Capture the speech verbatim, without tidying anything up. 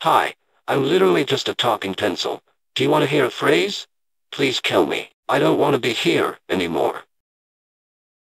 Hi, I'm literally just a talking pencil. Do you want to hear a phrase? Please kill me. I don't want to be here anymore.